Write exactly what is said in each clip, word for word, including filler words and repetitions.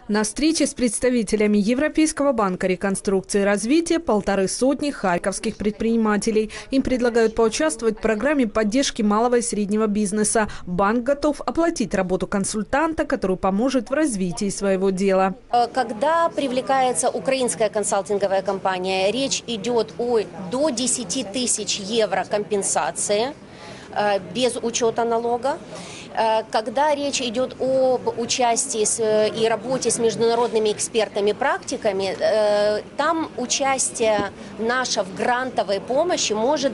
На встрече с представителями Европейского банка реконструкции и развития полторы сотни харьковских предпринимателей. Им предлагают поучаствовать в программе поддержки малого и среднего бизнеса. Банк готов оплатить работу консультанта, который поможет в развитии своего дела. Когда привлекается украинская консалтинговая компания, речь идет о до десяти тысяч евро компенсации без учета налога. Когда речь идет об участии и работе с международными экспертами-практиками, там участие наше в грантовой помощи может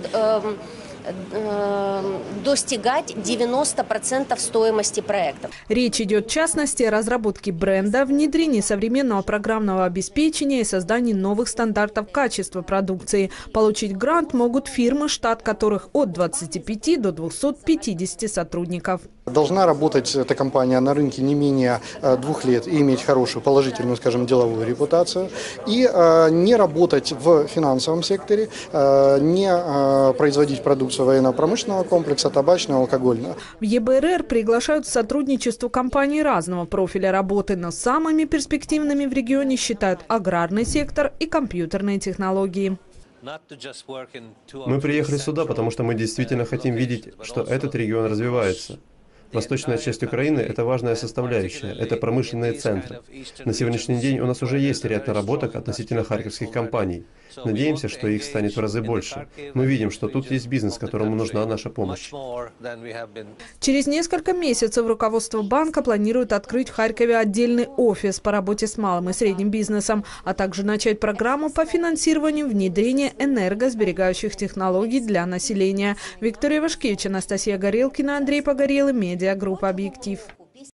достигать девяноста процентов стоимости проектов. Речь идет в частности о разработке бренда, внедрении современного программного обеспечения и создании новых стандартов качества продукции. Получить грант могут фирмы, штат которых от двадцати пяти до двухсот пятидесяти сотрудников. Должна работать эта компания на рынке не менее двух лет и иметь хорошую положительную, скажем, деловую репутацию. И э, не работать в финансовом секторе, э, не э, производить продукцию военно-промышленного комплекса, табачного, алкогольного. В ЕБРР приглашают к сотрудничеству компаний разного профиля работы, но самыми перспективными в регионе считают аграрный сектор и компьютерные технологии. Мы приехали сюда, потому что мы действительно хотим видеть, что этот регион развивается. Восточная часть Украины – это важная составляющая, это промышленные центры. На сегодняшний день у нас уже есть ряд наработок относительно харьковских компаний. Надеемся, что их станет в разы больше. Мы видим, что тут есть бизнес, которому нужна наша помощь. Через несколько месяцев руководство банка планирует открыть в Харькове отдельный офис по работе с малым и средним бизнесом, а также начать программу по финансированию внедрения энергосберегающих технологий для населения. Виктория Вашкевич, Анастасия Горелкина, Андрей Погорелый, медиагруппа «Объектив».